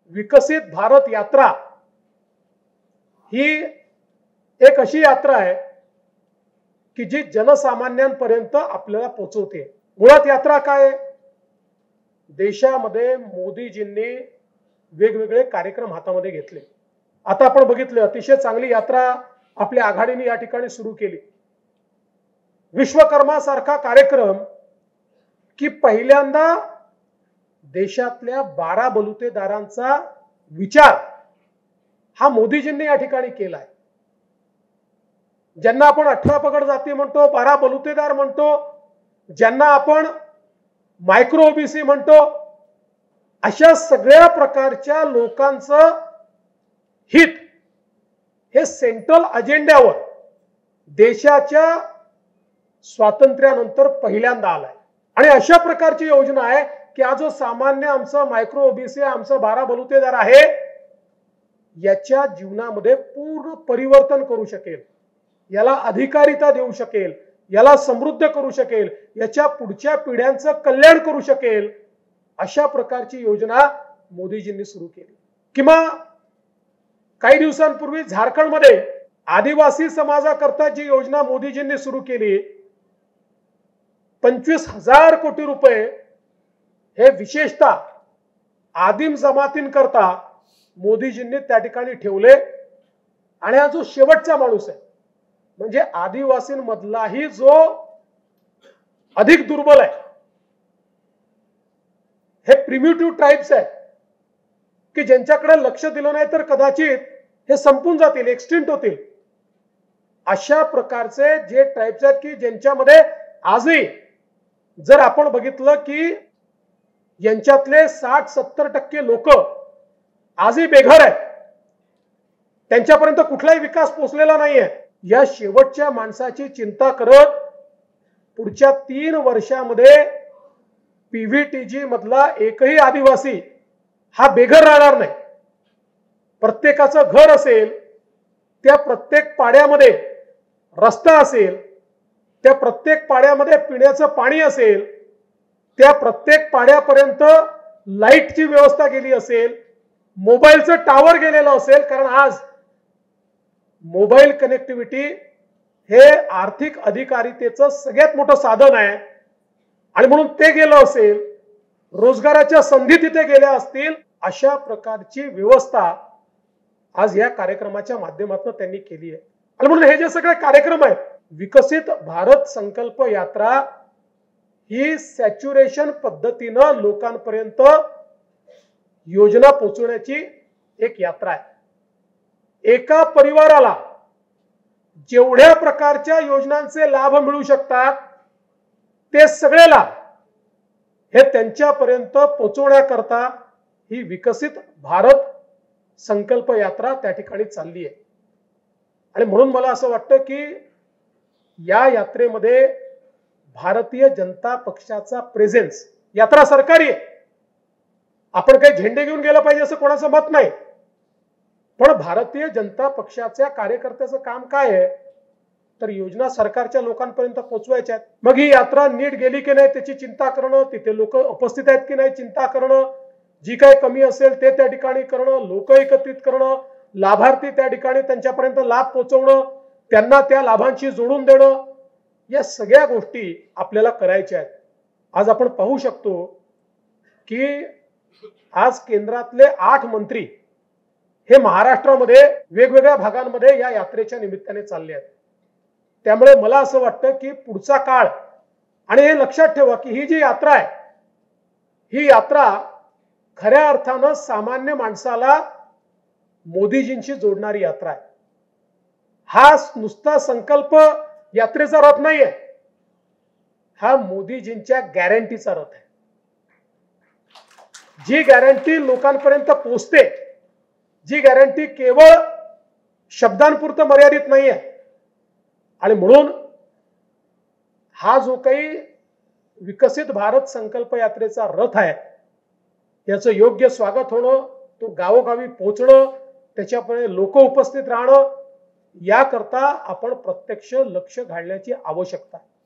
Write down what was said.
विकसित भारत यात्रा ही एक अशी यात्रा आहे की जी जनसामान्यांपर्यंत आपल्याला पोहोचवते। मुळात यात्रा काय आहे? देशामध्ये मोदीजींनी वेगवेगळे कार्यक्रम हातामध्ये घेतले। आता आपण बघितलं, अतिशय चांगली यात्रा आपल्या आघाडीने या ठिकाणी सुरू केली। विश्वकर्मा सारखा कार्यक्रम की पहिल्यांदा देशातल्या 12 बलुतेदारांचा विचार हा मोदीजींनी या ठिकाणी केलाय। ज्यांना आपण 18 पगड जाती म्हणतो, 12 बलुतेदार म्हणतो, ज्यांना आपण मायक्रो ओबीसी म्हणतो, अशा सगळ्या प्रकारच्या लोकांचं हित हे सेंट्रल अजेंड्यावर देशाच्या स्वातंत्र्यानंतर पहिल्यांदा आलाय। आणि अशा प्रकारची योजना आहे की आज जो सामान्य आमचा मायक्रो ओबीसी आमचा 12 बलुतेदार आहे याच्या जीवनामध्ये पूर्ण परिवर्तन करू शकेल, याला अधिकारिता देऊ शकेल, याला समृद्ध करू शकेल, याच्या पुढच्या पिढ्यांचं कल्याण करू शकेल, अशा प्रकारची योजना मोदीजींनी सुरू केली। किंवा काही दिवसांपूर्वी झारखंडमध्ये आदिवासी समाजाकरता जी योजना मोदीजींनी सुरू केली, 25,000 कोटी रुपये हे विशेषतः आदिम जमातींकरता मोदीजींनी त्या ठिकाणी ठेवले। आणि हा जो शेवटचा माणूस आहे म्हणजे आदिवासींमधलाही जो अधिक दुर्बल आहे, हे प्रिमिटिव्ह ट्राइब्स आहेत की ज्यांच्याकडे लक्ष दिलं नाही तर कदाचित हे संपून जातील, एक्सटिंक्ट होतील। अशा प्रकारचे जे ट्राइब्स आहेत की ज्यांच्यामध्ये आजही जर आपण बघितलं की यांच्यातले 60-70% लोक आजही बेघर आहेत, त्यांच्यापर्यंत कुठलाही विकास पोहोचलेला नाहीये। या शेवटच्या माणसाची चिंता करत पुढच्या 3 वर्षामध्ये पीव्हीटीजी मधला एकही आदिवासी हा बेघर राहणार नाही। प्रत्येकाचं घर असेल, त्या प्रत्येक पाड्यामध्ये रस्ता असेल, त्या प्रत्येक पाड्यामध्ये पिण्याचं पाणी असेल, त्या प्रत्येक पाड्यापर्यंत लाईटची व्यवस्था केली असेल, मोबाईलचं टावर गेलेलं असेल। कारण आज मोबाईल कनेक्टिव्हिटी हे आर्थिक अधिकारितेचं सगळ्यात मोठं साधन आहे आणि म्हणून ते गेलं असेल, रोजगाराच्या संधी तिथे गेल्या असतील, अशा प्रकारची व्यवस्था आज या कार्यक्रमाच्या माध्यमातून त्यांनी केली आहे। आणि म्हणून हे जे सगळे कार्यक्रम आहेत, विकसित भारत संकल्प यात्रा ही सॅच्युरेशन पद्धतीनं लोकांपर्यंत योजना पोहोचवण्याची एक यात्रा आहे। एका परिवाराला जेवढ्या प्रकारच्या योजनांचे लाभ मिळू शकतात ते सगळे लाभ हे त्यांच्यापर्यंत पोहोचवण्याकरता ही विकसित भारत संकल्प यात्रा त्या ठिकाणी चालली आहे। आणि म्हणून मला असं वाटतं की या यात्रेमध्ये भारतीय जनता पक्षाचा प्रेझेन्स, यात्रा सरकारी आहे, आपण काही झेंडे घेऊन गेलं पाहिजे असं कोणाचं मत नाही, पण भारतीय जनता पक्षाच्या कार्यकर्त्याचं काम काय आहे तर योजना सरकारच्या लोकांपर्यंत पोहोचवायच्या आहेत। मग ही यात्रा नीट गेली की नाही त्याची चिंता करणं, तिथे लोक उपस्थित आहेत की नाही चिंता करणं, जी काही कमी असेल ते त्या ठिकाणी करणं, लोक एकत्रित करणं, लाभार्थी त्या ठिकाणी त्यांच्यापर्यंत लाभ पोहोचवणं, त्यांना त्या लाभांशी जोडून देणं, या सगळ्या गोष्टी आपल्याला करायच्या आहेत। आज आपण पाहू शकतो की आज केंद्रातले 8 मंत्री हे महाराष्ट्रामध्ये वेगवेगळ्या भागांमध्ये या यात्रेच्या निमित्ताने चालले आहेत। त्यामुळे मला असं वाटतं की पुढचा काळ, आणि हे लक्षात ठेवा की ही जी यात्रा आहे ही यात्रा खऱ्या अर्थानं सामान्य माणसाला मोदीजींशी जोडणारी यात्रा आहे। हा नुसता संकल्प यात्रेचा रथ नाहीये, हा मोदीजींच्या गॅरंटीचा रथ आहे। जी गॅरंटी लोकांपर्यंत पोहोचते, जी गॅरंटी केवळ शब्दांपुरतं मर्यादित नाहीये। आणि म्हणून हा जो काही विकसित भारत संकल्प यात्रेचा रथ आहे याचं योग्य स्वागत होणं, तो गावोगावी पोहोचणं, त्याच्यापुढे लोक उपस्थित राहणं, याकरता आपण प्रत्यक्ष लक्ष घालण्याची आवश्यकता आहे।